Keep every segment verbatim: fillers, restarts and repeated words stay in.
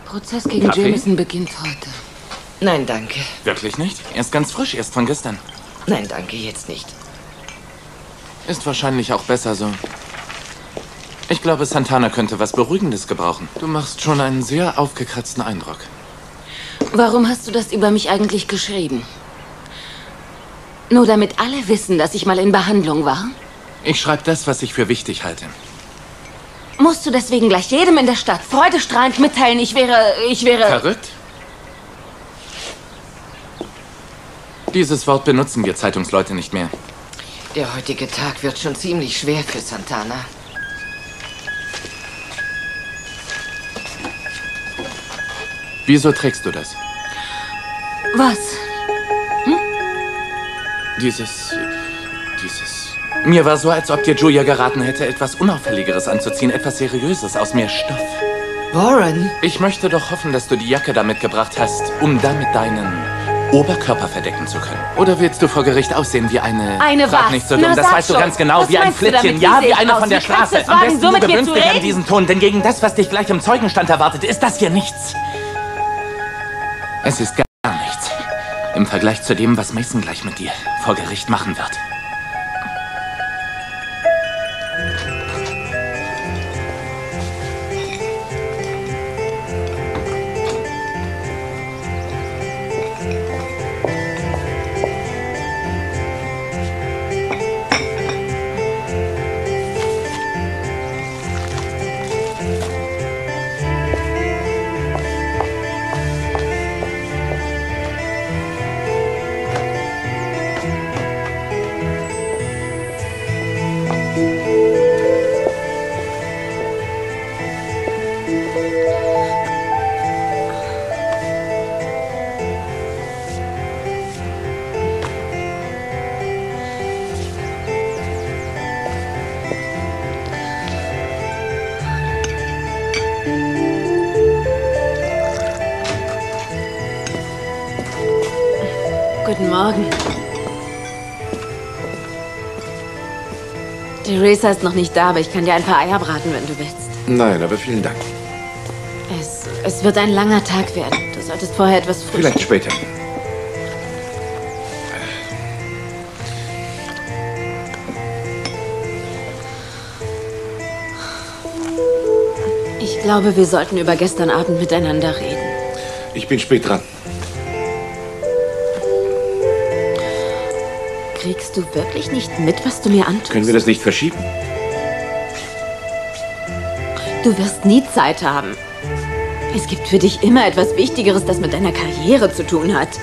Prozess gegen Kaffee? Jameson beginnt heute. Nein, danke. Wirklich nicht? Er ist ganz frisch, erst von gestern. Nein, danke, jetzt nicht. Ist wahrscheinlich auch besser so. Ich glaube, Santana könnte was Beruhigendes gebrauchen. Du machst schon einen sehr aufgekratzten Eindruck. Warum hast du das über mich eigentlich geschrieben? Nur damit alle wissen, dass ich mal in Behandlung war? Ich schreibe das, was ich für wichtig halte. Musst du deswegen gleich jedem in der Stadt freudestrahlend mitteilen, ich wäre... ich wäre... Verrückt? Dieses Wort benutzen wir Zeitungsleute nicht mehr. Der heutige Tag wird schon ziemlich schwer für Santana. Wieso trägst du das? Was? Dieses... dieses... Mir war so, als ob dir Julia geraten hätte, etwas Unauffälligeres anzuziehen, etwas Seriöses, aus mehr Stoff. Warren? Ich möchte doch hoffen, dass du die Jacke da mitgebracht hast, um damit deinen Oberkörper verdecken zu können. Oder willst du vor Gericht aussehen wie eine... Eine Frag was? nicht so dumm, Na, das sag weißt du schon. ganz genau, Was wie ein meinst du Flittchen. damit? Ja, Wie wie sehe eine ich von der aus? Wie kannst Straße. du es Am wagen, besten so du mit mir gewöhnst zu dich an reden? diesen Ton, denn gegen das, was dich gleich im Zeugenstand erwartet, ist das hier nichts. Es ist gar nichts. Im Vergleich zu dem, was Mason gleich mit dir vor Gericht machen wird. Guten Morgen. Theresa ist noch nicht da, aber ich kann dir ein paar Eier braten, wenn du willst. Nein, aber vielen Dank. Es, es wird ein langer Tag werden. Du solltest vorher etwas frühstücken. Vielleicht später. Ich glaube, wir sollten über gestern Abend miteinander reden. Ich bin spät dran. Kriegst du wirklich nicht mit, was du mir antust? Können wir das nicht verschieben? Du wirst nie Zeit haben. Es gibt für dich immer etwas Wichtigeres, das mit deiner Karriere zu tun hat.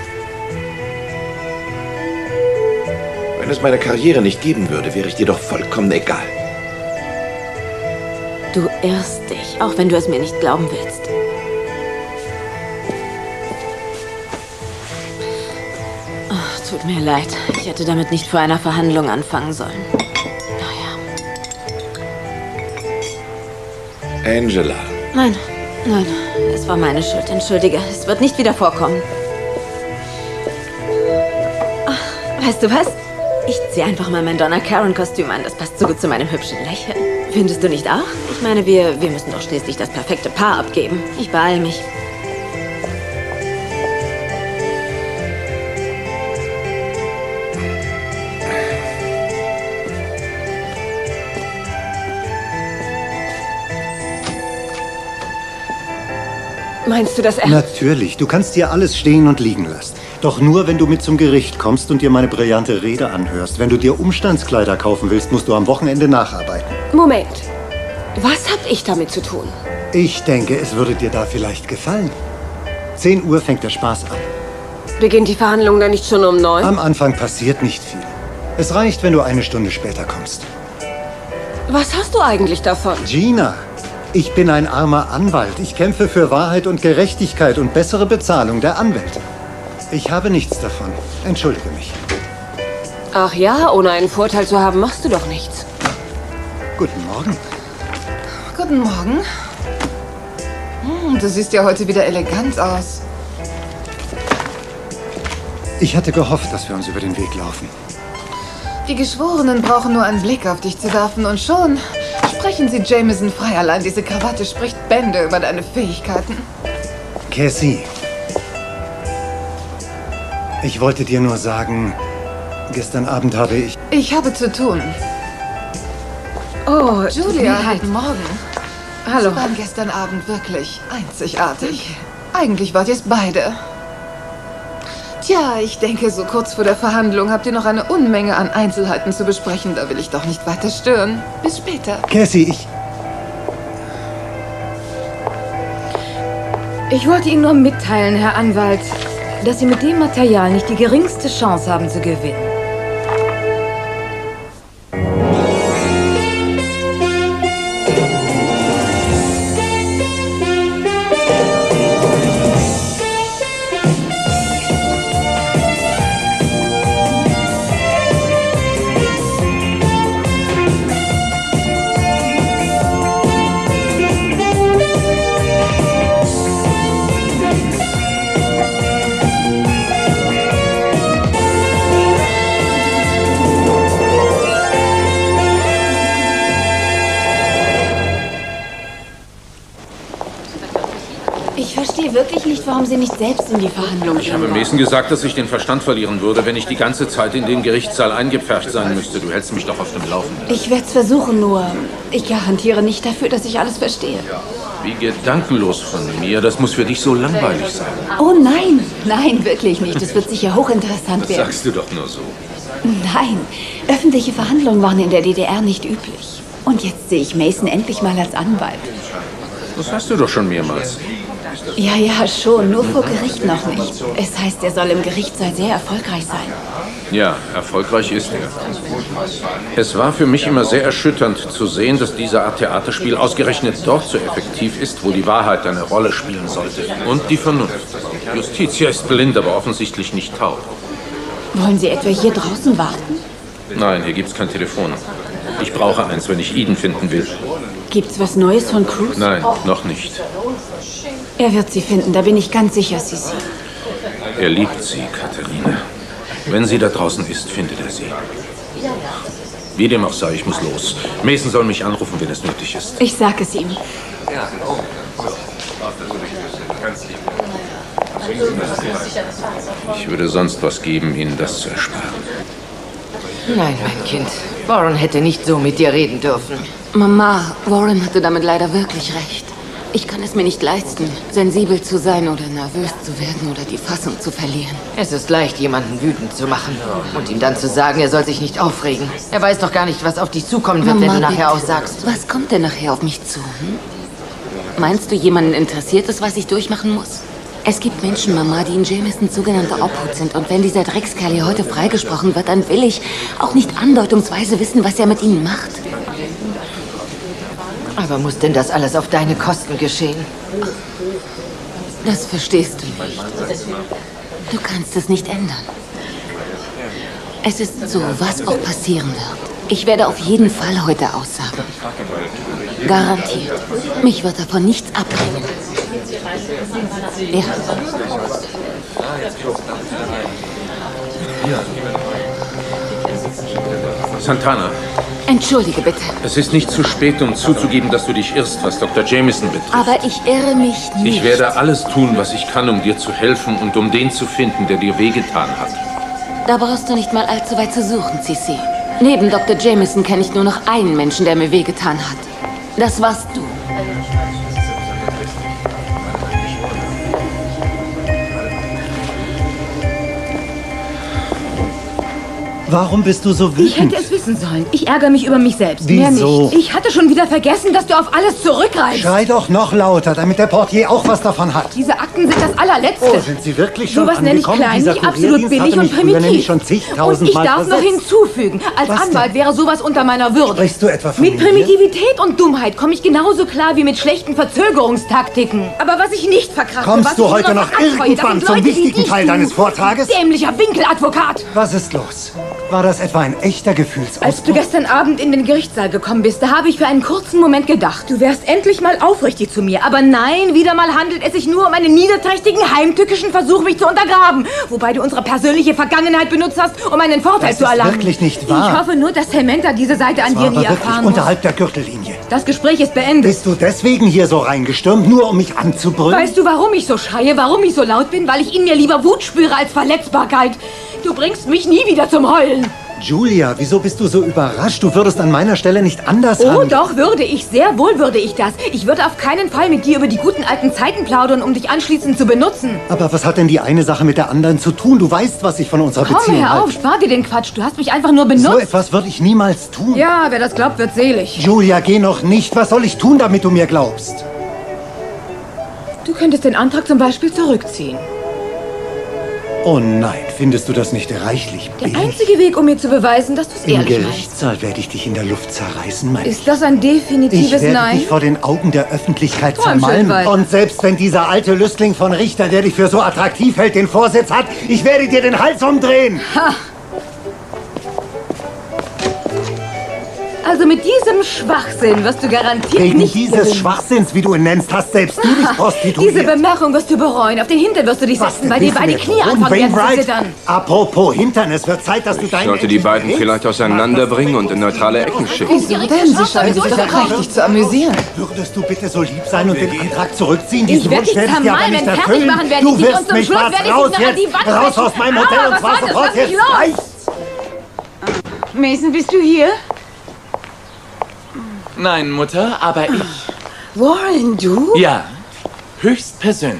Wenn es meine Karriere nicht geben würde, wäre ich dir doch vollkommen egal. Du irrst dich, auch wenn du es mir nicht glauben willst. Oh, tut mir leid. Ich hätte damit nicht vor einer Verhandlung anfangen sollen. Naja. Angela. Nein, nein. Es war meine Schuld. Entschuldige. Es wird nicht wieder vorkommen. Ach, weißt du was? Ich ziehe einfach mal mein Donna Karen-Kostüm an. Das passt so gut zu meinem hübschen Lächeln. Findest du nicht auch? Ich meine, wir, wir müssen doch schließlich das perfekte Paar abgeben. Ich beeile mich. Meinst du das ernst? Natürlich. Du kannst dir alles stehen und liegen lassen. Doch nur, wenn du mit zum Gericht kommst und dir meine brillante Rede anhörst. Wenn du dir Umstandskleider kaufen willst, musst du am Wochenende nacharbeiten. Moment. Was hab ich damit zu tun? Ich denke, es würde dir da vielleicht gefallen. zehn Uhr fängt der Spaß an. Beginnt die Verhandlung dann nicht schon um neun? Am Anfang passiert nicht viel. Es reicht, wenn du eine Stunde später kommst. Was hast du eigentlich davon? Gina, ich bin ein armer Anwalt. Ich kämpfe für Wahrheit und Gerechtigkeit und bessere Bezahlung der Anwälte. Ich habe nichts davon. Entschuldige mich. Ach ja, ohne einen Vorteil zu haben, machst du doch nichts. Guten Morgen. Guten Morgen. Hm, du siehst ja heute wieder elegant aus. Ich hatte gehofft, dass wir uns über den Weg laufen. Die Geschworenen brauchen nur einen Blick auf dich zu werfen und schon sprechen sie Jameson frei. Allein diese Krawatte spricht Bände über deine Fähigkeiten. Cassie, ich wollte dir nur sagen, gestern Abend habe ich... Ich habe zu tun. Oh, Julia, guten Morgen. Hallo. Sie waren gestern Abend wirklich einzigartig. Eigentlich wart ihr es beide. Tja, ich denke, so kurz vor der Verhandlung habt ihr noch eine Unmenge an Einzelheiten zu besprechen. Da will ich doch nicht weiter stören. Bis später. Cassie, ich... Ich wollte Ihnen nur mitteilen, Herr Anwalt, dass Sie mit dem Material nicht die geringste Chance haben zu gewinnen. Ich verstehe wirklich nicht, warum Sie nicht selbst in die Verhandlungen Ich habe gehen. Mason gesagt, dass ich den Verstand verlieren würde, wenn ich die ganze Zeit in den Gerichtssaal eingepfercht sein müsste. Du hältst mich doch auf dem Laufenden. Ich werde es versuchen, nur ich garantiere nicht dafür, dass ich alles verstehe. Wie gedankenlos von mir. Das muss für dich so langweilig sein. Oh nein, nein, wirklich nicht. Es wird sicher hochinteressant Das werden. sagst du doch nur so. Nein, öffentliche Verhandlungen waren in der D D R nicht üblich. Und jetzt sehe ich Mason endlich mal als Anwalt. Das hast du doch schon mehrmals. Ja, ja, schon, nur vor Gericht noch nicht. Es heißt, er soll im Gerichtssaal sehr erfolgreich sein. Ja, erfolgreich ist er. Es war für mich immer sehr erschütternd zu sehen, dass diese Art Theaterspiel ausgerechnet dort so effektiv ist, wo die Wahrheit eine Rolle spielen sollte. Und die Vernunft. Justitia ist blind, aber offensichtlich nicht taub. Wollen Sie etwa hier draußen warten? Nein, hier gibt's kein Telefon. Ich brauche eins, wenn ich Eden finden will. Gibt's was Neues von Cruz? Nein, noch nicht. Er wird sie finden, da bin ich ganz sicher, Sissi. Er liebt sie, Katharina. Wenn sie da draußen ist, findet er sie. Wie dem auch sei, ich muss los. Mason soll mich anrufen, wenn es nötig ist. Ich sag es ihm. Ich würde sonst was geben, Ihnen das zu ersparen. Nein, mein Kind. Warren hätte nicht so mit dir reden dürfen. Mama, Warren hatte damit leider wirklich recht. Ich kann es mir nicht leisten, sensibel zu sein oder nervös zu werden oder die Fassung zu verlieren. Es ist leicht, jemanden wütend zu machen und ihm dann zu sagen, er soll sich nicht aufregen. Er weiß doch gar nicht, was auf dich zukommen wird, Mama, wenn du nachher bitte. aussagst. Was kommt denn nachher auf mich zu? Hm? Meinst du, jemanden interessiert es, was ich durchmachen muss? Es gibt Menschen, Mama, die in Jamesons sogenannter Obhut sind. Und wenn dieser Dreckskerl hier heute freigesprochen wird, dann will ich auch nicht andeutungsweise wissen, was er mit ihnen macht. Aber muss denn das alles auf deine Kosten geschehen? Das verstehst du nicht. Du kannst es nicht ändern. Es ist so, was auch passieren wird. Ich werde auf jeden Fall heute aussagen. Garantiert. Mich wird davon nichts abbringen. Ja. Santana, Entschuldige bitte. es ist nicht zu spät, um zuzugeben, dass du dich irrst, was Doktor Jameson betrifft. Aber ich irre mich nicht. Ich werde alles tun, was ich kann, um dir zu helfen und um den zu finden, der dir wehgetan hat. Da brauchst du nicht mal allzu weit zu suchen, Sissi. Neben Doktor Jameson kenne ich nur noch einen Menschen, der mir wehgetan hat. Das warst du. Warum bist du so Ich wütend? hätte es wissen sollen. Ich ärgere mich über mich selbst. Wieso? Mehr nicht. Ich hatte schon wieder vergessen, dass du auf alles zurückgreifst. Schrei doch noch lauter, damit der Portier auch was davon hat. Diese Akten sind das allerletzte. Oh, sind sie wirklich schon Sowas nenne ich angekommen? kleinlich, Dieser absolut Kurierdienst billig hatte und mich früher nämlich primitiv. schon Und zigtausend ich Mal darf noch versetzt. hinzufügen, als Was Anwalt denn? wäre sowas unter meiner Würde. Sprichst du etwa von Mit mir? Primitivität und Dummheit komme ich genauso klar wie mit schlechten Verzögerungstaktiken. Aber was ich nicht verkrafte, Kommst was du ich nur heute noch verabscheue, das irgendwann sind zum Leute wie wichtigen dich, Teil du deines Vortrages? Dämlicher Winkeladvokat. Was ist los? War das etwa ein echter Gefühlsausbruch? Als du gestern Abend in den Gerichtssaal gekommen bist, da habe ich für einen kurzen Moment gedacht, du wärst endlich mal aufrichtig zu mir. Aber nein, wieder mal handelt es sich nur um einen niederträchtigen, heimtückischen Versuch, mich zu untergraben. Wobei du unsere persönliche Vergangenheit benutzt hast, um einen Vorteil Das zu ist erlangen. wirklich nicht wahr. Ich hoffe nur, dass Samantha diese Seite an Das war dir aber nie wirklich erfahren muss. unterhalb der Gürtellinie. Das Gespräch ist beendet. Bist du deswegen hier so reingestürmt, nur um mich anzubrüllen? Weißt du, warum ich so schreie, warum ich so laut bin? Weil ich in mir lieber Wut spüre als Verletzbarkeit. Du bringst mich nie wieder zum Heulen. Julia, wieso bist du so überrascht? Du würdest an meiner Stelle nicht anders Oh, handeln. doch, würde ich. Sehr wohl würde ich das. Ich würde auf keinen Fall mit dir über die guten alten Zeiten plaudern, um dich anschließend zu benutzen. Aber was hat denn die eine Sache mit der anderen zu tun? Du weißt, was ich von unserer Komm, Beziehung hör auf, halte. spar dir den Quatsch. Du hast mich einfach nur benutzt. So etwas würde ich niemals tun. Ja, wer das glaubt, wird selig. Julia, geh noch nicht. Was soll ich tun, damit du mir glaubst? Du könntest den Antrag zum Beispiel zurückziehen. Oh nein, findest du das nicht reichlich Der billig? einzige Weg, um mir zu beweisen, dass du es Im ehrlich meinst. Gerichtssaal werde ich dich in der Luft zerreißen, mein Ist das ein Ich definitives werde Nein? dich vor den Augen der Öffentlichkeit Träum schön zermalmen. weiter. Und selbst wenn dieser alte Lüstling von Richter, der dich für so attraktiv hält, den Vorsitz hat, ich werde dir den Hals umdrehen. Ha! Also mit diesem Schwachsinn wirst du garantiert Wegen nicht dieses gewinnen. Schwachsinns, wie du ihn nennst, hast selbst du dich prostituiert. Diese Bemerkung wirst du bereuen. Auf den Hintern wirst du dich setzen, weil dir willst du beide mir Knie drohen, anfangen werden zu Wainwright? zittern. Apropos Hintern, es wird Zeit, dass du deinen... Sollte die beiden vielleicht auseinanderbringen und in neutrale Ecken schicken. Wieso denn? Sie scheinen sich doch prächtig zu amüsieren. Würdest du bitte so lieb sein und den Antrag zurückziehen? Ich Diesen werde Wunsch dich werde ich dir aber zermalmen, nicht fertig erfüllen. machen werde Du ich dich wirst und zum mich Schluss was werde ich raus dich noch an die jetzt. Wand Raus pressen. aus meinem Ah, Hotel und was zwar war das? sofort. Lass mich Jetzt los. reicht's. Mason, bist du hier? Nein, Mutter, aber ich. Warren, du? Ja, höchstpersönlich.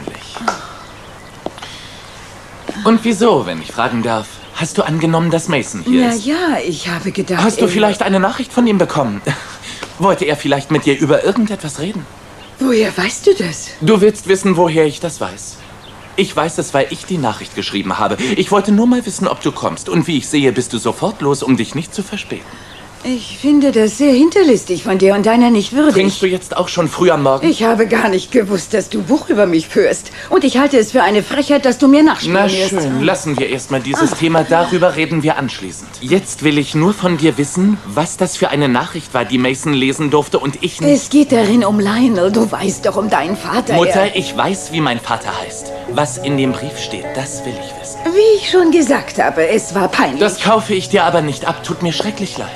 Und wieso, wenn ich fragen darf? Hast du angenommen, dass Mason hier Na ist? ja, ich habe gedacht... Hast du er- vielleicht eine Nachricht von ihm bekommen? Wollte er vielleicht mit dir über irgendetwas reden? Woher weißt du das? Du willst wissen, woher ich das weiß. Ich weiß es, weil ich die Nachricht geschrieben habe. Ich wollte nur mal wissen, ob du kommst. Und wie ich sehe, bist du sofort los, um dich nicht zu verspäten. Ich finde das sehr hinterlistig von dir und deiner nicht würdig. Trinkst du jetzt auch schon früh am Morgen? Ich habe gar nicht gewusst, dass du Buch über mich führst. Und ich halte es für eine Frechheit, dass du mir Na nachspionierst. schön, lassen wir erstmal dieses Thema. Darüber reden wir anschließend. Jetzt will ich nur von dir wissen, was das für eine Nachricht war, die Mason lesen durfte und ich nicht. Es geht darin um Lionel. Du weißt doch um deinen Vater. Mutter, Er, ich weiß, wie mein Vater heißt. Was in dem Brief steht, das will ich wissen. wie ich schon gesagt habe, es war peinlich. Das kaufe ich dir aber nicht ab. Tut mir schrecklich leid.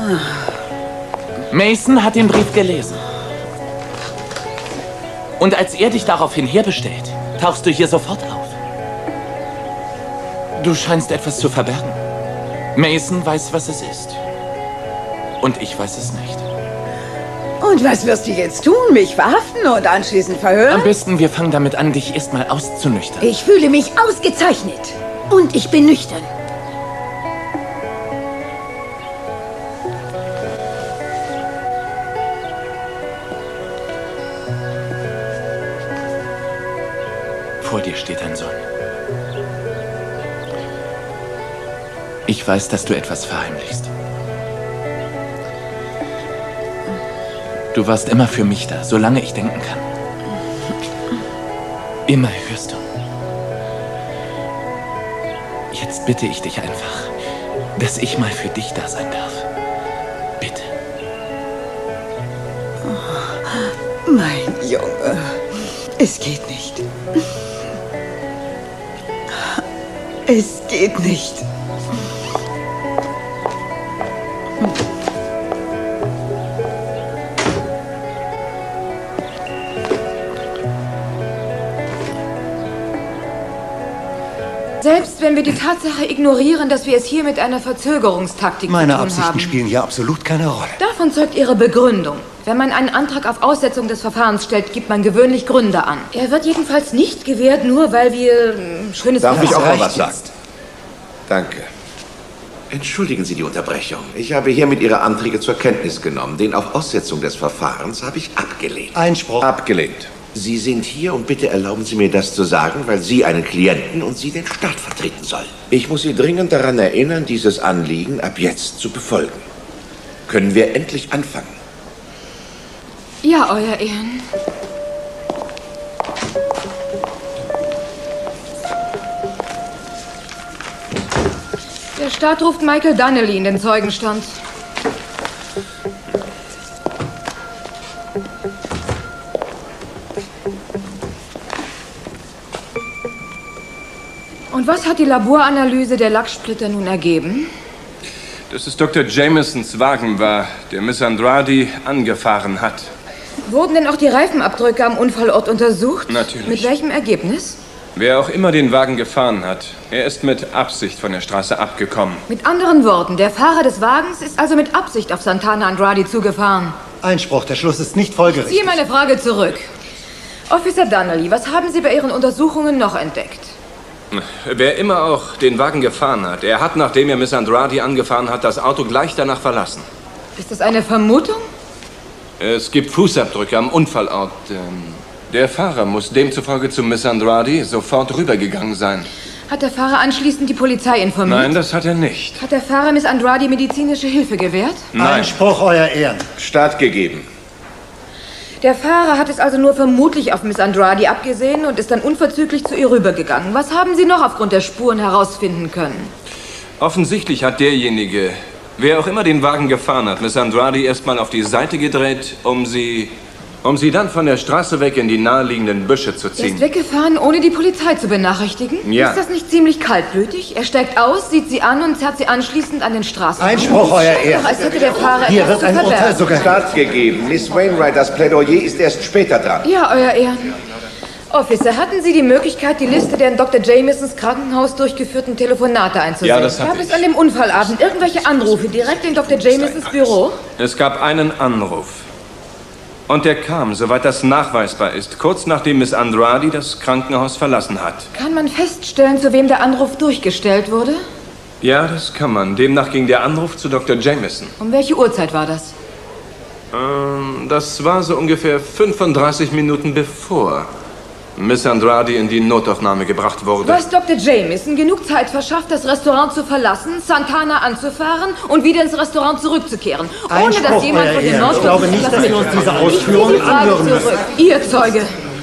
Mason hat den Brief gelesen. Und als er dich daraufhin herbestellt, tauchst du hier sofort auf. Du scheinst etwas zu verbergen. Mason weiß, was es ist. Und ich weiß es nicht. Und was wirst du jetzt tun? Mich verhaften und anschließend verhören? Am besten, wir fangen damit an, dich erstmal auszunüchtern. Ich fühle mich ausgezeichnet. Und ich bin nüchtern. Vor dir steht dein Sohn. Ich weiß, dass du etwas verheimlichst. Du warst immer für mich da, solange ich denken kann. Immer, hörst du. Jetzt bitte ich dich einfach, dass ich mal für dich da sein darf. Bitte. Mein Junge, es geht nicht. Es geht nicht. Selbst wenn wir die Tatsache ignorieren, dass wir es hier mit einer Verzögerungstaktik Meine zu tun Absichten haben. spielen hier absolut keine Rolle. Davon zeugt Ihre Begründung. Wenn man einen Antrag auf Aussetzung des Verfahrens stellt, gibt man gewöhnlich Gründe an. Er wird jedenfalls nicht gewährt, nur weil wir ähm, schönes Darf ich auch mal reicht was sagen? Danke. Entschuldigen Sie die Unterbrechung. Ich habe hiermit Ihre Anträge zur Kenntnis genommen. Den auf Aussetzung des Verfahrens habe ich abgelehnt. Einspruch. Abgelehnt. Sie sind hier und bitte erlauben Sie mir das zu sagen, weil Sie einen Klienten und Sie den Staat vertreten sollen. Ich muss Sie dringend daran erinnern, dieses Anliegen ab jetzt zu befolgen. Können wir endlich anfangen? Ja, Euer Ehren. Der Staat ruft Michael Donnelly in den Zeugenstand. Und was hat die Laboranalyse der Lacksplitter nun ergeben? dass es Doktor Jamesons Wagen war, der Miss Andrade angefahren hat. Wurden denn auch die Reifenabdrücke am Unfallort untersucht? Natürlich. Mit welchem Ergebnis? Wer auch immer den Wagen gefahren hat, er ist mit Absicht von der Straße abgekommen. Mit anderen Worten, der Fahrer des Wagens ist also mit Absicht auf Santana Andrade zugefahren. Einspruch, der Schluss ist nicht folgerichtig. Ich ziehe meine Frage zurück. Officer Donnelly, was haben Sie bei Ihren Untersuchungen noch entdeckt? Wer immer auch den Wagen gefahren hat, er hat, nachdem er Miss Andrade angefahren hat, das Auto gleich danach verlassen. Ist das eine Vermutung? Es gibt Fußabdrücke am Unfallort. Der Fahrer muss demzufolge zu Miss Andrade sofort rübergegangen sein. Hat der Fahrer anschließend die Polizei informiert? Nein, das hat er nicht. Hat der Fahrer Miss Andrade medizinische Hilfe gewährt? Nein. Einspruch, Euer Ehren. Stattgegeben. Der Fahrer hat es also nur vermutlich auf Miss Andrade abgesehen und ist dann unverzüglich zu ihr rübergegangen. Was haben Sie noch aufgrund der Spuren herausfinden können? Offensichtlich hat derjenige, wer auch immer den Wagen gefahren hat, Miss Andrade erstmal auf die Seite gedreht, um sie, um sie dann von der Straße weg in die naheliegenden Büsche zu Er ziehen. ist weggefahren, ohne die Polizei zu benachrichtigen? Ja. Ist das nicht ziemlich kaltblütig? Er steigt aus, sieht sie an und zerrt sie anschließend an den Straßen. Einspruch, Euer Ehren. Doch, als hätte der Fahrer Hier etwas wird zu ein Urteil verbergen. sogar Stattgegeben. Miss Wainwright, das Plädoyer ist erst später dran. Ja, Euer Ehren. Officer, hatten Sie die Möglichkeit, die Liste der in Doktor Jamesons Krankenhaus durchgeführten Telefonate einzusehen? Ja, das hatte Gab es ich. an dem Unfallabend irgendwelche Anrufe direkt in Doktor Jamesons Büro? Es gab einen Anruf. Und der kam, soweit das nachweisbar ist, kurz nachdem Miss Andrade das Krankenhaus verlassen hat. Kann man feststellen, zu wem der Anruf durchgestellt wurde? Ja, das kann man. Demnach ging der Anruf zu Doktor Jameson. Um welche Uhrzeit war das? Ähm, das war so ungefähr fünfunddreißig Minuten bevor Miss Andrade in die Notaufnahme gebracht wurde. Was Doktor Jameson genug Zeit verschafft, das Restaurant zu verlassen, Santana anzufahren und wieder ins Restaurant zurückzukehren. Ohne Einspruch, dass jemand Euer von den Ehren. Ich glaube nicht, dass wir uns diese Ausführungen anhören müssen. Ihr Zeuge.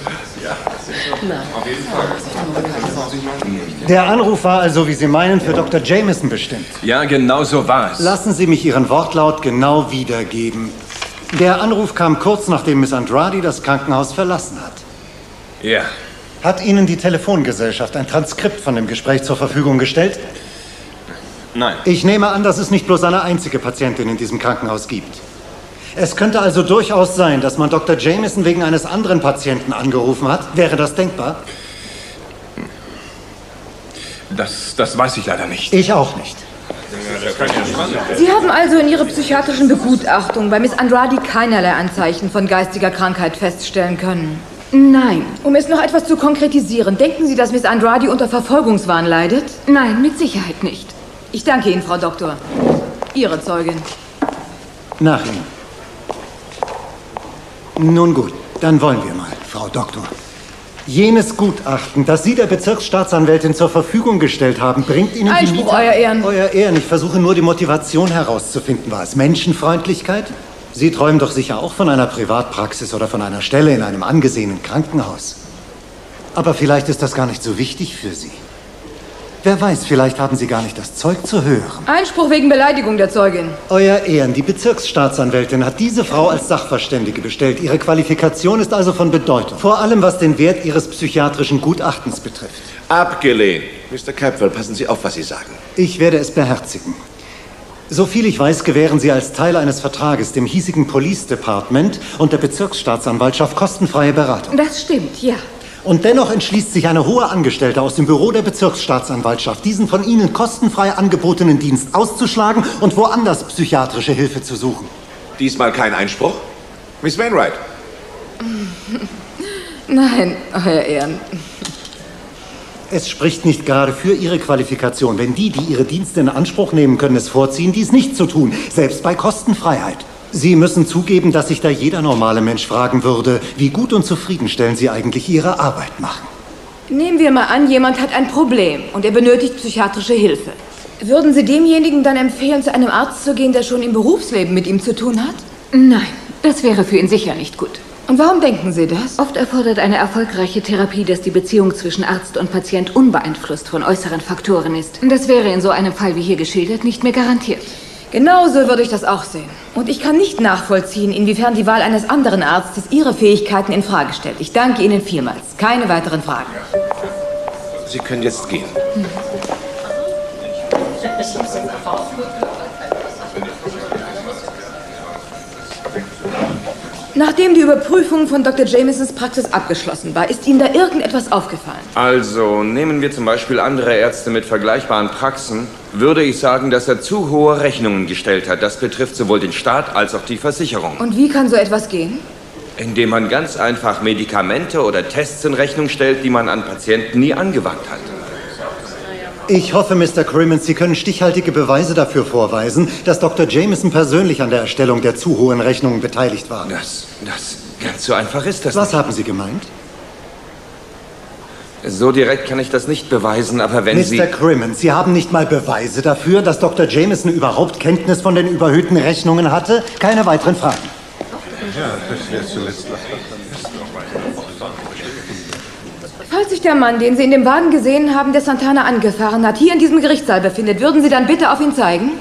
Der Anruf war also, wie Sie meinen, für Doktor Jameson bestimmt. Ja, genau so war es. Lassen Sie mich Ihren Wortlaut genau wiedergeben. Der Anruf kam kurz nachdem Miss Andrade das Krankenhaus verlassen hat. Ja. Hat Ihnen die Telefongesellschaft ein Transkript von dem Gespräch zur Verfügung gestellt? Nein. Ich nehme an, dass es nicht bloß eine einzige Patientin in diesem Krankenhaus gibt. Es könnte also durchaus sein, dass man Doktor Jameson wegen eines anderen Patienten angerufen hat. Wäre das denkbar? Das, das weiß ich leider nicht. Ich auch nicht. Sie haben also in Ihrer psychiatrischen Begutachtung bei Miss Andrade keinerlei Anzeichen von geistiger Krankheit feststellen können? Nein. Um es noch etwas zu konkretisieren, denken Sie, dass Miss Andrade unter Verfolgungswahn leidet? Nein, mit Sicherheit nicht. Ich danke Ihnen, Frau Doktor. Ihre Zeugin. Nach Ihnen. Nun gut, dann wollen wir mal, Frau Doktor. Jenes Gutachten, das Sie der Bezirksstaatsanwältin zur Verfügung gestellt haben, bringt Ihnen Einspruch, die Mieter... Euer Ehren. Euer Ehren, ich versuche nur die Motivation herauszufinden. War es Menschenfreundlichkeit? Sie träumen doch sicher auch von einer Privatpraxis oder von einer Stelle in einem angesehenen Krankenhaus. Aber vielleicht ist das gar nicht so wichtig für Sie. Wer weiß, vielleicht haben Sie gar nicht das Zeug zu hören. Einspruch wegen Beleidigung der Zeugin. Euer Ehren, die Bezirksstaatsanwältin hat diese Frau als Sachverständige bestellt. Ihre Qualifikation ist also von Bedeutung. Vor allem, was den Wert Ihres psychiatrischen Gutachtens betrifft. Abgelehnt. Mister Capwell, passen Sie auf, was Sie sagen. Ich werde es beherzigen. Soviel ich weiß, gewähren Sie als Teil eines Vertrages dem hiesigen Police Department und der Bezirksstaatsanwaltschaft kostenfreie Beratung. Das stimmt, ja. Und dennoch entschließt sich eine hohe Angestellte aus dem Büro der Bezirksstaatsanwaltschaft, diesen von Ihnen kostenfrei angebotenen Dienst auszuschlagen und woanders psychiatrische Hilfe zu suchen. Diesmal kein Einspruch? Miss Wainwright. Nein, Euer Ehren. Es spricht nicht gerade für Ihre Qualifikation, wenn die, die Ihre Dienste in Anspruch nehmen können, es vorziehen, dies nicht zu tun, selbst bei Kostenfreiheit. Sie müssen zugeben, dass sich da jeder normale Mensch fragen würde, wie gut und zufriedenstellend Sie eigentlich Ihre Arbeit machen. Nehmen wir mal an, jemand hat ein Problem und er benötigt psychiatrische Hilfe. Würden Sie demjenigen dann empfehlen, zu einem Arzt zu gehen, der schon im Berufsleben mit ihm zu tun hat? Nein, das wäre für ihn sicher nicht gut. Und warum denken Sie das? Oft erfordert eine erfolgreiche Therapie, dass die Beziehung zwischen Arzt und Patient unbeeinflusst von äußeren Faktoren ist. Das wäre in so einem Fall wie hier geschildert nicht mehr garantiert. Genauso würde ich das auch sehen. Und ich kann nicht nachvollziehen, inwiefern die Wahl eines anderen Arztes Ihre Fähigkeiten in Frage stellt. Ich danke Ihnen vielmals. Keine weiteren Fragen. Sie können jetzt gehen. Hm. Nachdem die Überprüfung von Doktor Jamesons Praxis abgeschlossen war, ist Ihnen da irgendetwas aufgefallen? Also, nehmen wir zum Beispiel andere Ärzte mit vergleichbaren Praxen, würde ich sagen, dass er zu hohe Rechnungen gestellt hat. Das betrifft sowohl den Staat als auch die Versicherung. Und wie kann so etwas gehen? Indem man ganz einfach Medikamente oder Tests in Rechnung stellt, die man an Patienten nie angewandt hat. Ich hoffe, Mister Crimmins, Sie können stichhaltige Beweise dafür vorweisen, dass Doktor Jameson persönlich an der Erstellung der zu hohen Rechnungen beteiligt war. Das, das, ganz so einfach ist das Was nicht. haben Sie gemeint? So direkt kann ich das nicht beweisen, aber wenn Sie... Mister Crimmins, Sie haben nicht mal Beweise dafür, dass Doktor Jameson überhaupt Kenntnis von den überhöhten Rechnungen hatte? Keine weiteren Fragen. Ja, das wäre zuletzt. Falls sich der Mann, den Sie in dem Wagen gesehen haben, der Santana angefahren hat, hier in diesem Gerichtssaal befindet, würden Sie dann bitte auf ihn zeigen?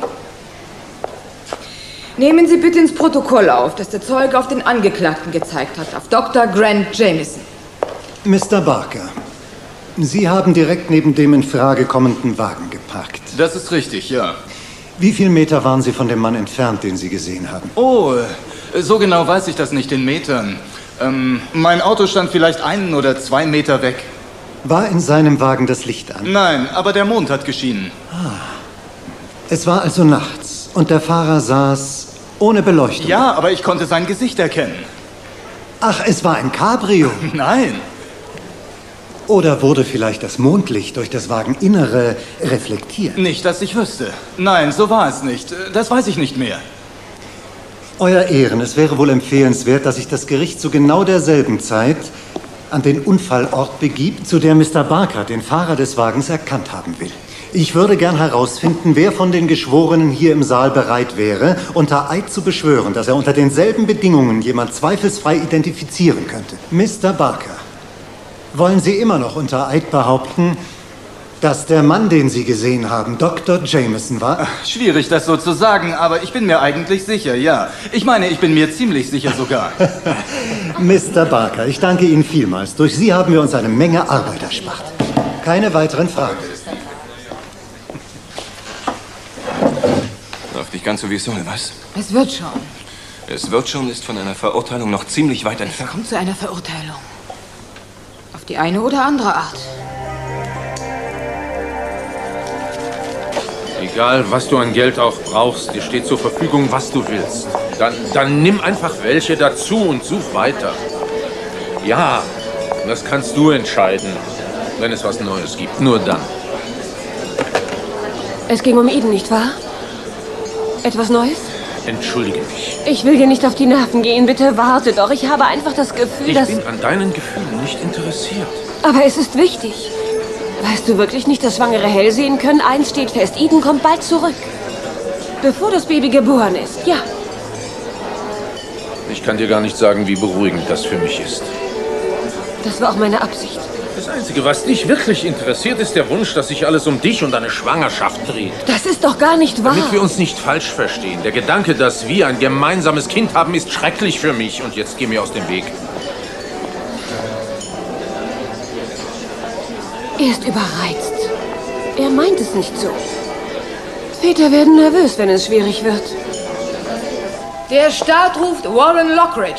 Nehmen Sie bitte ins Protokoll auf, dass der Zeuge auf den Angeklagten gezeigt hat, auf Doktor Grant Jameson. Mister Barker, Sie haben direkt neben dem in Frage kommenden Wagen geparkt. Das ist richtig, ja. Wie viele Meter waren Sie von dem Mann entfernt, den Sie gesehen haben? Oh, so genau weiß ich das nicht in Metern. Ähm, mein Auto stand vielleicht einen oder zwei Meter weg. War in seinem Wagen das Licht an? Nein, aber der Mond hat geschienen. Ah. Es war also nachts und der Fahrer saß ohne Beleuchtung. Ja, aber ich konnte sein Gesicht erkennen. Ach, es war ein Cabrio. Nein. Oder wurde vielleicht das Mondlicht durch das Wageninnere reflektiert? Nicht, dass ich wüsste. Nein, so war es nicht. Das weiß ich nicht mehr. Euer Ehren, es wäre wohl empfehlenswert, dass sich das Gericht zu genau derselben Zeit an den Unfallort begibt, zu der Mister Barker den Fahrer des Wagens erkannt haben will. Ich würde gern herausfinden, wer von den Geschworenen hier im Saal bereit wäre, unter Eid zu beschwören, dass er unter denselben Bedingungen jemand zweifelsfrei identifizieren könnte. Mister Barker, wollen Sie immer noch unter Eid behaupten, dass der Mann, den Sie gesehen haben, Doktor Jameson war? Schwierig, das so zu sagen, aber ich bin mir eigentlich sicher, ja. Ich meine, ich bin mir ziemlich sicher sogar. Mister Barker, ich danke Ihnen vielmals. Durch Sie haben wir uns eine Menge Arbeit erspart. Keine weiteren Fragen. Läuft nicht ganz so, wie es soll, was? Es wird schon. Es wird schon, ist von einer Verurteilung noch ziemlich weit entfernt. Kommt zu einer Verurteilung. Auf die eine oder andere Art. Egal, was du an Geld auch brauchst, dir steht zur Verfügung, was du willst. Dann, dann nimm einfach welche dazu und such weiter. Ja, das kannst du entscheiden, wenn es was Neues gibt. Nur dann. Es ging um Eden, nicht wahr? Etwas Neues? Entschuldige mich. Ich will dir nicht auf die Nerven gehen, bitte warte doch. Ich habe einfach das Gefühl, Ich dass... bin an deinen Gefühlen nicht interessiert. Aber es ist wichtig. Weißt du wirklich nicht, dass Schwangere hell sehen können? Eins steht fest, Eden kommt bald zurück. Bevor das Baby geboren ist, ja. Ich kann dir gar nicht sagen, wie beruhigend das für mich ist. Das war auch meine Absicht. Das Einzige, was dich wirklich interessiert, ist der Wunsch, dass sich alles um dich und deine Schwangerschaft dreht. Das ist doch gar nicht wahr. Damit wir uns nicht falsch verstehen. Der Gedanke, dass wir ein gemeinsames Kind haben, ist schrecklich für mich. Und jetzt geh mir aus dem Weg. Er ist überreizt. Er meint es nicht so. Väter werden nervös, wenn es schwierig wird. Der Staat ruft Warren Lockridge.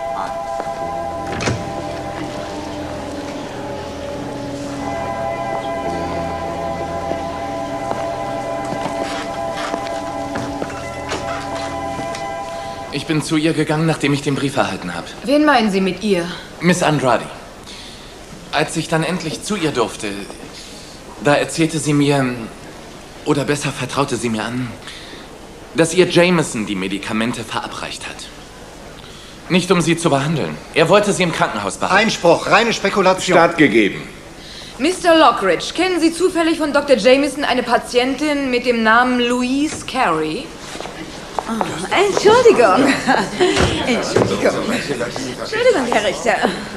Ich bin zu ihr gegangen, nachdem ich den Brief erhalten habe. Wen meinen Sie mit ihr? Miss Andrade. Als ich dann endlich zu ihr durfte, da erzählte sie mir, oder besser vertraute sie mir an, dass ihr Jameson die Medikamente verabreicht hat. Nicht um sie zu behandeln. Er wollte sie im Krankenhaus behalten. Einspruch, reine Spekulation. Stattgegeben. Mister Lockridge, kennen Sie zufällig von Doktor Jameson eine Patientin mit dem Namen Louise Carey? Oh, Entschuldigung. Entschuldigung. Entschuldigung, Herr Richter.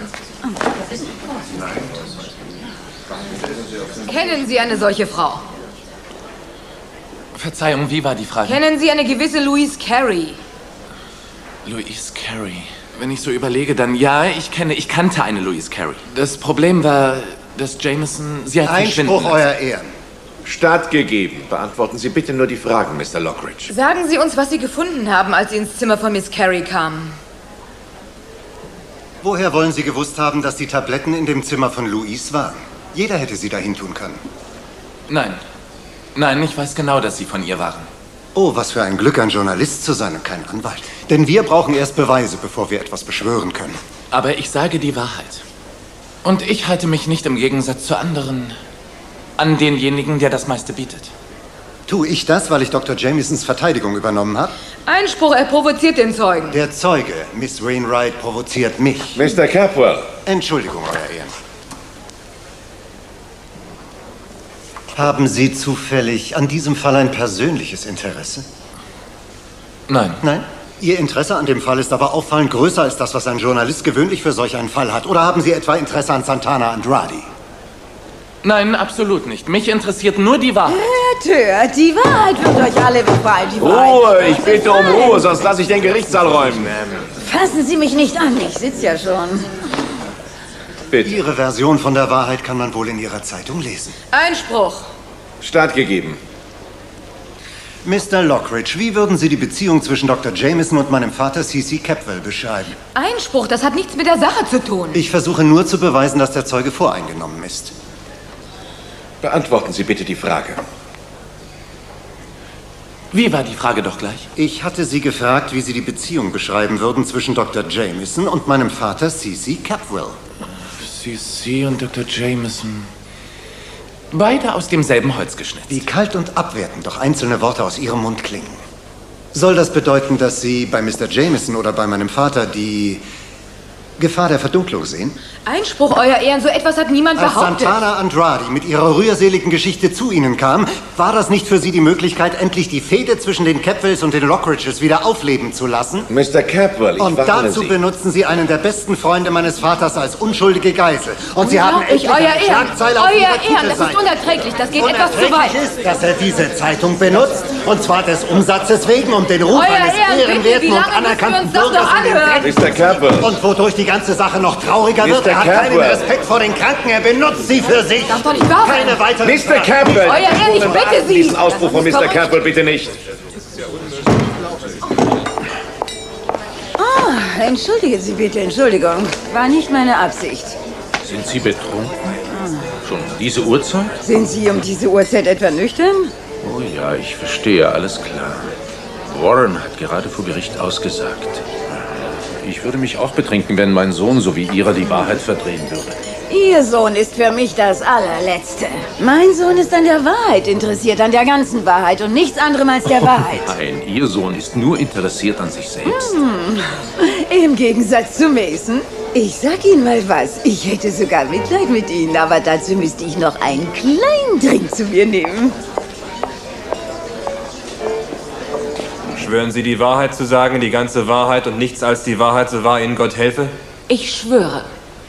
Kennen Sie eine solche Frau? Verzeihung, wie war die Frage? Kennen Sie eine gewisse Louise Carey? Louise Carey. Wenn ich so überlege, dann ja, ich kenne, ich kannte eine Louise Carey. Das Problem war, dass Jameson sie hat verschwinden Einspruch, lassen. Euer Ehren. Stattgegeben. Beantworten Sie bitte nur die Fragen, Mister Lockridge. Sagen Sie uns, was Sie gefunden haben, als Sie ins Zimmer von Miss Carey kamen. Woher wollen Sie gewusst haben, dass die Tabletten in dem Zimmer von Louise waren? Jeder hätte sie dahin tun können. Nein. Nein, ich weiß genau, dass sie von ihr waren. Oh, was für ein Glück, ein Journalist zu sein und kein Anwalt. Denn wir brauchen erst Beweise, bevor wir etwas beschwören können. Aber ich sage die Wahrheit. Und ich halte mich nicht im Gegensatz zu anderen an denjenigen, der das meiste bietet. Tue ich das, weil ich Doktor Jamisons Verteidigung übernommen habe? Einspruch, er provoziert den Zeugen. Der Zeuge, Miss Wainwright, provoziert mich. Mister Capwell. Entschuldigung, Euer Ehren. Haben Sie zufällig an diesem Fall ein persönliches Interesse? Nein. Nein? Ihr Interesse an dem Fall ist aber auffallend größer als das, was ein Journalist gewöhnlich für solch einen Fall hat. Oder haben Sie etwa Interesse an Santana Andrade? Nein, absolut nicht. Mich interessiert nur die Wahrheit. Tür, die Wahrheit wird euch alle befreien. Die Ruhe, ich bitte um Ruhe, sonst lasse ich den Gerichtssaal räumen. Fassen Sie mich nicht an, ich sitze ja schon. Bitte. Ihre Version von der Wahrheit kann man wohl in Ihrer Zeitung lesen. Einspruch. Stattgegeben. Mister Lockridge, wie würden Sie die Beziehung zwischen Doktor Jameson und meinem Vater C C Capwell beschreiben? Einspruch, das hat nichts mit der Sache zu tun. Ich versuche nur zu beweisen, dass der Zeuge voreingenommen ist. Beantworten Sie bitte die Frage. Wie war die Frage doch gleich? Ich hatte Sie gefragt, wie Sie die Beziehung beschreiben würden zwischen Doktor Jameson und meinem Vater C C Capwell. C C und Doktor Jameson. Beide aus demselben Holz geschnitzt. Wie kalt und abwertend doch einzelne Worte aus Ihrem Mund klingen. Soll das bedeuten, dass Sie bei Mister Jameson oder bei meinem Vater die Gefahr der Verdunklung sehen? Einspruch, Euer Ehren, so etwas hat niemand Als behauptet. Santana Andrade mit ihrer rührseligen Geschichte zu Ihnen kam, war das nicht für Sie die Möglichkeit, endlich die Fehde zwischen den Capwells und den Lockridges wieder aufleben zu lassen? Mister Capwell, ich Und warne dazu Sie. benutzen Sie einen der besten Freunde meines Vaters als unschuldige Geisel. Und Sie haben Unglaublich, endlich Euer eine Ehren, Schlagzeile auf Euer Ihrer Ehren, das ist Titelseite. unerträglich, das geht etwas zu weit. Unerträglich ist, dass er diese Zeitung benutzt, und zwar des Umsatzes wegen, um den Ruf Euer eines Ehren, bitte, ehrenwerten wie und lange müssen wir anerkannten uns das Bürgers noch in den anhören? Dreck Mister Capwell. Und wodurch die ganze Sache noch trauriger wird, Mister er hat keinen Capwell. Respekt vor den Kranken, er benutzt sie für sich. Das doch nicht wahr sein. Keine weitere Mister Capwell. Euer Ehren, ich bitte Sie. Diesen Ausbruch von Das ist Mister verrückt. Capwell bitte nicht. Ah, entschuldigen Sie bitte, Entschuldigung. War nicht meine Absicht. Sind Sie betrunken? Schon um diese Uhrzeit? Sind Sie um diese Uhrzeit etwa nüchtern? Oh ja, ich verstehe, alles klar. Warren hat gerade vor Gericht ausgesagt. Ich würde mich auch betrinken, wenn mein Sohn so wie Ihrer die Wahrheit verdrehen würde. Ihr Sohn ist für mich das allerletzte. Mein Sohn ist an der Wahrheit interessiert, an der ganzen Wahrheit und nichts anderem als der Wahrheit. Nein, Ihr Sohn ist nur interessiert an sich selbst. Hm. Im Gegensatz zu Mason. Ich sag Ihnen mal was. Ich hätte sogar Mitleid mit Ihnen, aber dazu müsste ich noch einen kleinen Drink zu mir nehmen. Schwören Sie die Wahrheit zu sagen, die ganze Wahrheit und nichts als die Wahrheit, so wahr Ihnen Gott helfe? Ich schwöre.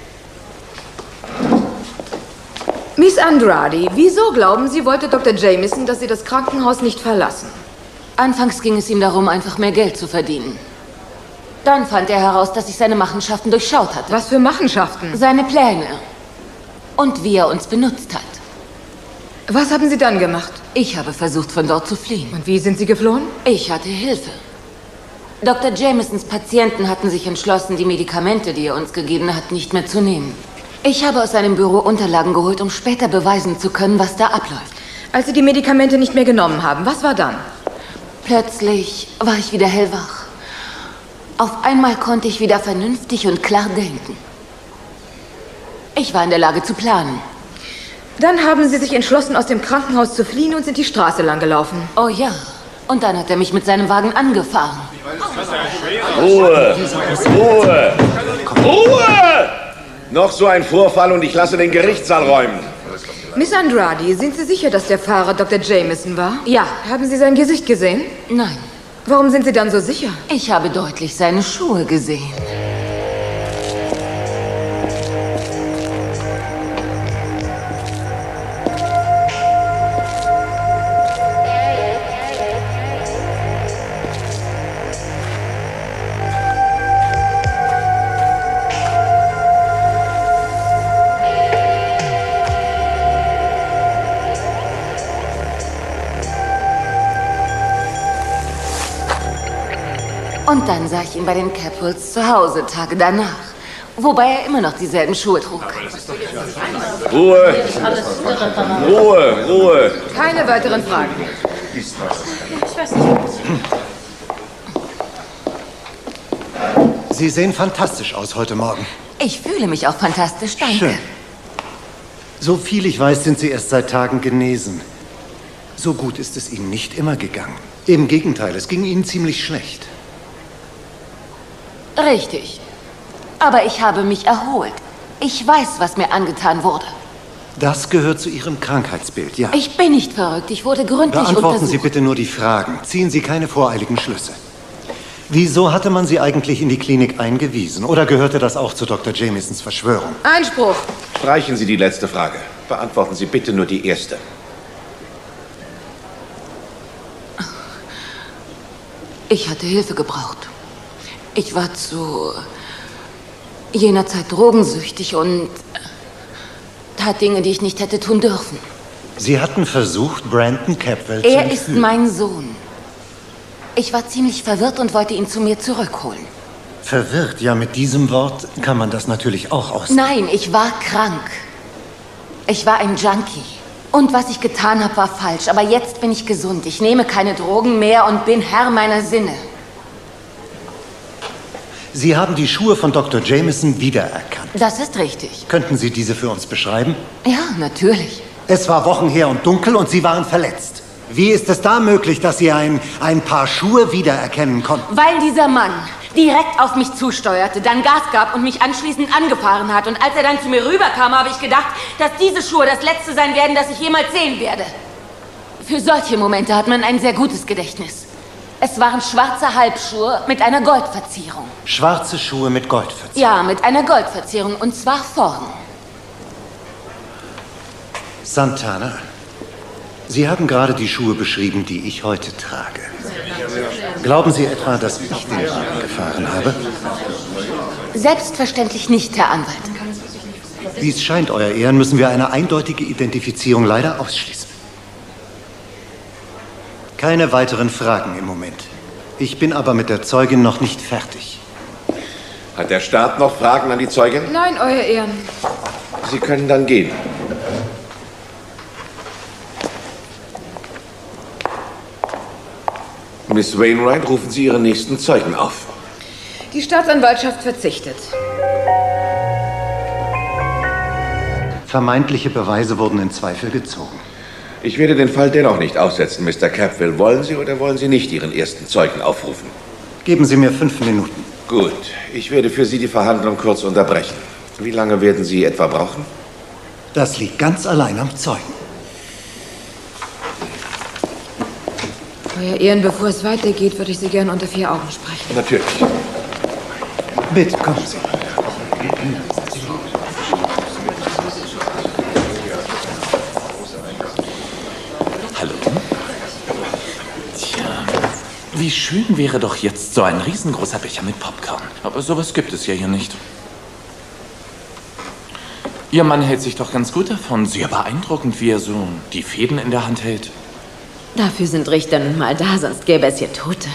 Miss Andrade, wieso glauben Sie, wollte Doktor Jameson, dass Sie das Krankenhaus nicht verlassen? Anfangs ging es ihm darum, einfach mehr Geld zu verdienen. Dann fand er heraus, dass ich seine Machenschaften durchschaut hatte. Was für Machenschaften? Seine Pläne. Und wie er uns benutzt hat. Was haben Sie dann gemacht? Ich habe versucht, von dort zu fliehen. Und wie sind Sie geflohen? Ich hatte Hilfe. Doktor Jamesons Patienten hatten sich entschlossen, die Medikamente, die er uns gegeben hat, nicht mehr zu nehmen. Ich habe aus seinem Büro Unterlagen geholt, um später beweisen zu können, was da abläuft. Als Sie die Medikamente nicht mehr genommen haben, was war dann? Plötzlich war ich wieder hellwach. Auf einmal konnte ich wieder vernünftig und klar denken. Ich war in der Lage zu planen. Dann haben Sie sich entschlossen, aus dem Krankenhaus zu fliehen und sind die Straße lang gelaufen. Oh ja. Und dann hat er mich mit seinem Wagen angefahren. Ruhe! Ruhe! Ruhe! Noch so ein Vorfall und ich lasse den Gerichtssaal räumen. Miss Andrade, sind Sie sicher, dass der Fahrer Doktor Jameson war? Ja. Haben Sie sein Gesicht gesehen? Nein. Warum sind Sie dann so sicher? Ich habe deutlich seine Schuhe gesehen. Und dann sah ich ihn bei den Capwells zu Hause, Tage danach. Wobei er immer noch dieselben Schuhe trug. Ruhe! Ruhe, Ruhe! Keine weiteren Fragen. Ich weiß nicht. Sie sehen fantastisch aus heute Morgen. Ich fühle mich auch fantastisch, danke. Schön. So viel ich weiß, sind Sie erst seit Tagen genesen. So gut ist es Ihnen nicht immer gegangen. Im Gegenteil, es ging Ihnen ziemlich schlecht. Richtig. Aber ich habe mich erholt. Ich weiß, was mir angetan wurde. Das gehört zu Ihrem Krankheitsbild, ja. Ich bin nicht verrückt. Ich wurde gründlich Beantworten untersucht. Sie bitte nur die Fragen. Ziehen Sie keine voreiligen Schlüsse. Wieso hatte man Sie eigentlich in die Klinik eingewiesen? Oder gehörte das auch zu Doktor Jamiesons Verschwörung? Einspruch. Streichen Sie die letzte Frage. Beantworten Sie bitte nur die erste. Ich hatte Hilfe gebraucht. Ich war zu jener Zeit drogensüchtig und tat Dinge, die ich nicht hätte tun dürfen. Sie hatten versucht, Brandon Capwell zu Er ist entführen. mein Sohn. Ich war ziemlich verwirrt und wollte ihn zu mir zurückholen. Verwirrt, ja, mit diesem Wort kann man das natürlich auch ausdrücken. Nein, ich war krank. Ich war ein Junkie. Und was ich getan habe, war falsch. Aber jetzt bin ich gesund. Ich nehme keine Drogen mehr und bin Herr meiner Sinne. Sie haben die Schuhe von Doktor Jamieson wiedererkannt. Das ist richtig. Könnten Sie diese für uns beschreiben? Ja, natürlich. Es war Wochen her und dunkel und Sie waren verletzt. Wie ist es da möglich, dass Sie ein, ein Paar Schuhe wiedererkennen konnten? Weil dieser Mann direkt auf mich zusteuerte, dann Gas gab und mich anschließend angefahren hat. Und als er dann zu mir rüberkam, habe ich gedacht, dass diese Schuhe das letzte sein werden, das ich jemals sehen werde. Für solche Momente hat man ein sehr gutes Gedächtnis. Es waren schwarze Halbschuhe mit einer Goldverzierung. Schwarze Schuhe mit Goldverzierung? Ja, mit einer Goldverzierung, und zwar vorn. Santana, Sie haben gerade die Schuhe beschrieben, die ich heute trage. Glauben Sie etwa, dass ich den Wagen gefahren habe? Selbstverständlich nicht, Herr Anwalt. Wie es scheint, Euer Ehren, müssen wir eine eindeutige Identifizierung leider ausschließen. Keine weiteren Fragen im Moment. Ich bin aber mit der Zeugin noch nicht fertig. Hat der Staat noch Fragen an die Zeugin? Nein, Euer Ehren. Sie können dann gehen. Miss Wainwright, rufen Sie Ihren nächsten Zeugen auf. Die Staatsanwaltschaft verzichtet. Vermeintliche Beweise wurden in Zweifel gezogen. Ich werde den Fall dennoch nicht aussetzen, Mister Capwell. Wollen Sie oder wollen Sie nicht Ihren ersten Zeugen aufrufen? Geben Sie mir fünf Minuten. Gut, ich werde für Sie die Verhandlung kurz unterbrechen. Wie lange werden Sie etwa brauchen? Das liegt ganz allein am Zeugen. Euer Ehren, bevor es weitergeht, würde ich Sie gerne unter vier Augen sprechen. Natürlich. Bitte, kommen Sie. Hallo? Tja, wie schön wäre doch jetzt so ein riesengroßer Becher mit Popcorn. Aber sowas gibt es ja hier nicht. Ihr Mann hält sich doch ganz gut davon. Sehr beeindruckend, wie er so die Fäden in der Hand hält. Dafür sind Richter nun mal da, sonst gäbe es hier Tote.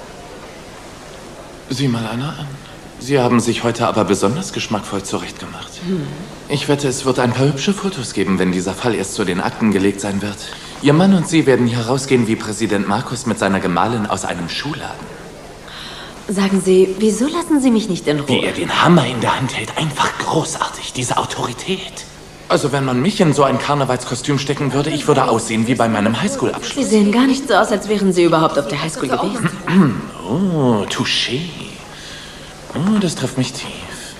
Sieh mal einer an. Sie haben sich heute aber besonders geschmackvoll zurechtgemacht. Hm. Ich wette, es wird ein paar hübsche Fotos geben, wenn dieser Fall erst zu den Akten gelegt sein wird. Ihr Mann und Sie werden hier rausgehen wie Präsident Markus mit seiner Gemahlin aus einem Schuhladen. Sagen Sie, wieso lassen Sie mich nicht in Ruhe? Wie er den Hammer in der Hand hält. Einfach großartig, diese Autorität. Also wenn man mich in so ein Karnevalskostüm stecken würde, ich würde aussehen wie bei meinem Highschool-Abschluss. Sie sehen gar nicht so aus, als wären Sie überhaupt auf der Highschool gewesen. Oh, touché. Oh, das trifft mich tief.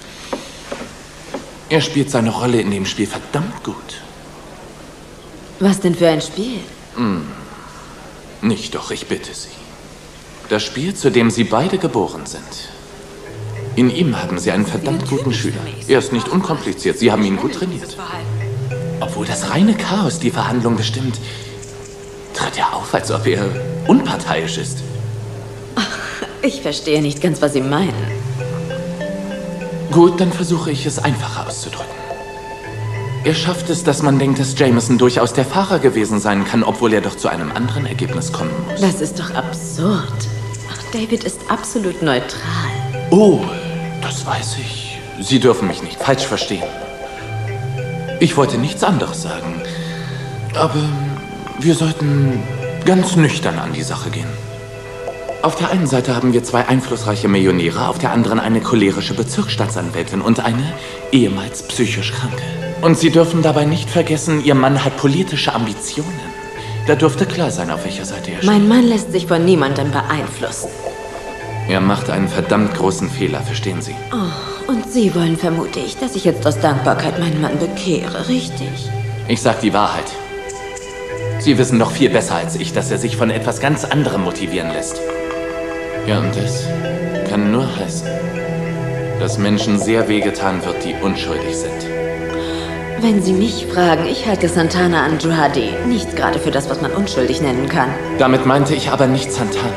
Er spielt seine Rolle in dem Spiel verdammt gut. Was denn für ein Spiel? Hm. Nicht doch, ich bitte Sie. Das Spiel, zu dem Sie beide geboren sind. In ihm haben Sie einen verdammt guten Schüler. Er ist nicht unkompliziert. Sie haben ihn gut trainiert. Obwohl das reine Chaos die Verhandlung bestimmt, tritt er auf, als ob er unparteiisch ist. Ich verstehe nicht ganz, was Sie meinen. Gut, dann versuche ich es einfacher auszudrücken. Er schafft es, dass man denkt, dass Jameson durchaus der Fahrer gewesen sein kann, obwohl er doch zu einem anderen Ergebnis kommen muss. Das ist doch absurd. Ach, David ist absolut neutral. Oh, das weiß ich. Sie dürfen mich nicht falsch verstehen. Ich wollte nichts anderes sagen. Aber wir sollten ganz nüchtern an die Sache gehen. Auf der einen Seite haben wir zwei einflussreiche Millionäre, auf der anderen eine cholerische Bezirksstaatsanwältin und eine ehemals psychisch Kranke. Und Sie dürfen dabei nicht vergessen, Ihr Mann hat politische Ambitionen. Da dürfte klar sein, auf welcher Seite er steht. Mein Mann lässt sich von niemandem beeinflussen. Er macht einen verdammt großen Fehler, verstehen Sie? Oh, und Sie wollen, vermute ich, dass ich jetzt aus Dankbarkeit meinen Mann bekehre, richtig? Ich sag die Wahrheit. Sie wissen doch viel besser als ich, dass er sich von etwas ganz anderem motivieren lässt. Ja, und das kann nur heißen, dass Menschen sehr wehgetan wird, die unschuldig sind. Wenn Sie mich fragen, ich halte Santana Andrade nicht gerade für das, was man unschuldig nennen kann. Damit meinte ich aber nicht Santana.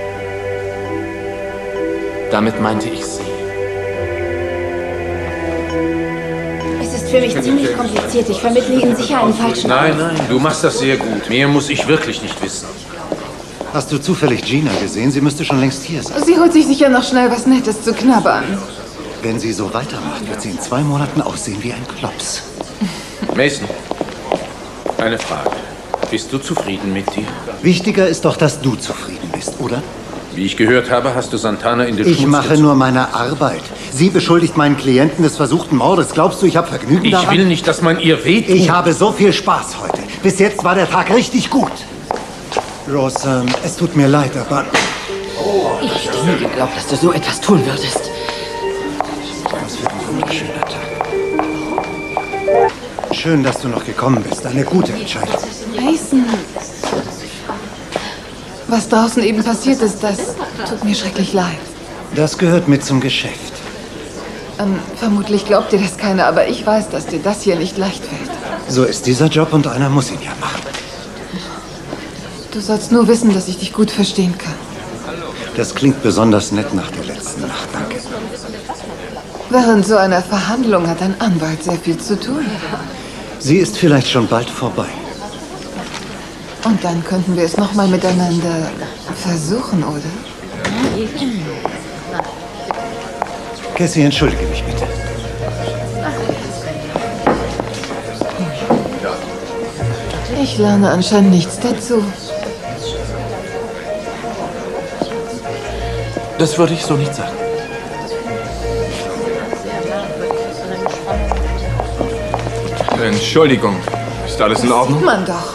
Damit meinte ich Sie. Es ist für mich ziemlich kompliziert. Ich vermittle Ihnen sicher einen falschen Nein, nein, du machst das sehr gut. Mehr muss ich wirklich nicht wissen. Hast du zufällig Gina gesehen? Sie müsste schon längst hier sein. Sie holt sich sicher noch schnell was Nettes zu knabbern. Wenn sie so weitermacht, wird sie in zwei Monaten aussehen wie ein Klops. Mason, eine Frage. Bist du zufrieden mit dir? Wichtiger ist doch, dass du zufrieden bist, oder? Wie ich gehört habe, hast du Santana in den Ich Schmutz mache gezogen. nur meine Arbeit. Sie beschuldigt meinen Klienten des versuchten Mordes. Glaubst du, ich habe Vergnügen Ich daran? will nicht, dass man ihr wehtut. Ich habe so viel Spaß heute. Bis jetzt war der Tag richtig gut. Rose, ähm, es tut mir leid, aber... Ich hätte nie geglaubt, dass du so etwas tun würdest. Das wird ein wunderschöner Tag. Schön, dass du noch gekommen bist. Eine gute Entscheidung. Mason. Was draußen eben passiert ist, das tut mir schrecklich leid. Das gehört mit zum Geschäft. Ähm, vermutlich glaubt dir das keiner, aber ich weiß, dass dir das hier nicht leicht fällt. So ist dieser Job und einer muss ihn ja machen. Du sollst nur wissen, dass ich dich gut verstehen kann. Das klingt besonders nett nach der letzten Nacht, danke. Während so einer Verhandlung hat ein Anwalt sehr viel zu tun. Sie ist vielleicht schon bald vorbei. Und dann könnten wir es noch mal miteinander versuchen, oder? Cassie, entschuldige mich bitte. Ich lerne anscheinend nichts dazu. Das würde ich so nicht sagen. Entschuldigung, ist alles in Ordnung? Sieht man doch.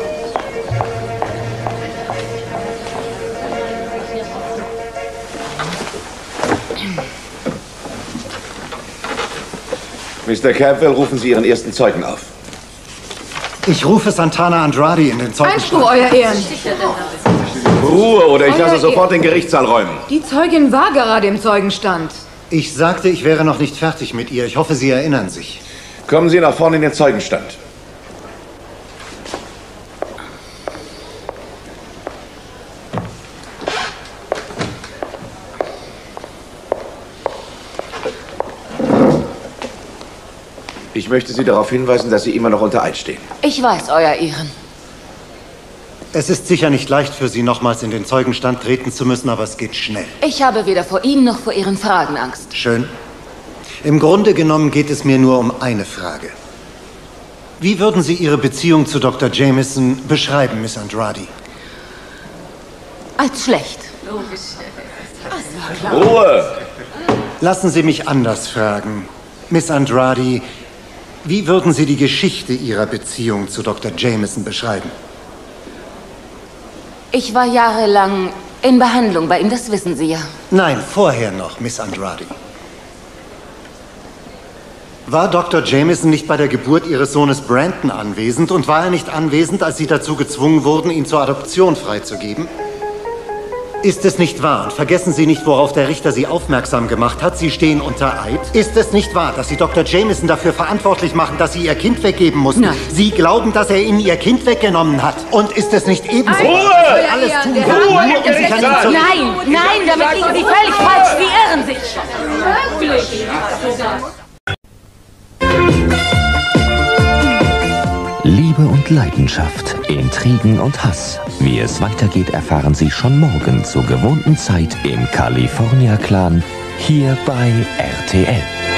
Mister Campbell, rufen Sie Ihren ersten Zeugen auf. Ich rufe Santana Andrade in den Zeugenstand. Einspruch, Euer Ehren. Ruhe, oder ich Euer lasse sofort Ehren. den Gerichtssaal räumen. Die Zeugin war gerade im Zeugenstand. Ich sagte, ich wäre noch nicht fertig mit ihr. Ich hoffe, Sie erinnern sich. Kommen Sie nach vorne in den Zeugenstand. Ich möchte Sie darauf hinweisen, dass Sie immer noch unter Eid stehen. Ich weiß, Euer Ehren. Es ist sicher nicht leicht für Sie, nochmals in den Zeugenstand treten zu müssen, aber es geht schnell. Ich habe weder vor Ihnen noch vor Ihren Fragen Angst. Schön. Im Grunde genommen geht es mir nur um eine Frage. Wie würden Sie Ihre Beziehung zu Doktor Jameson beschreiben, Miss Andrade? Als schlecht. Ruhe! Lassen Sie mich anders fragen. Miss Andrade, wie würden Sie die Geschichte Ihrer Beziehung zu Doktor Jameson beschreiben? Ich war jahrelang in Behandlung bei ihm, das wissen Sie ja. Nein, vorher noch, Miss Andrade. War Doktor Jameson nicht bei der Geburt Ihres Sohnes Brandon anwesend und war er nicht anwesend, als Sie dazu gezwungen wurden, ihn zur Adoption freizugeben? Ist es nicht wahr, und vergessen Sie nicht, worauf der Richter Sie aufmerksam gemacht hat, Sie stehen unter Eid? Ist es nicht wahr, dass Sie Doktor Jameson dafür verantwortlich machen, dass Sie Ihr Kind weggeben mussten? Nein. Sie glauben, dass er Ihnen Ihr Kind weggenommen hat. Und ist es nicht ebenso? Ruhe! wahr, dass Sie alles tun Der würden, Ruhe, nur um sich an ihn zu... Nein, nein, damit liegen Sie völlig falsch. Sie irren sich. Wirklich? Liebe und Leidenschaft, Intrigen und Hass. Wie es weitergeht, erfahren Sie schon morgen zur gewohnten Zeit im California Clan, hier bei R T L.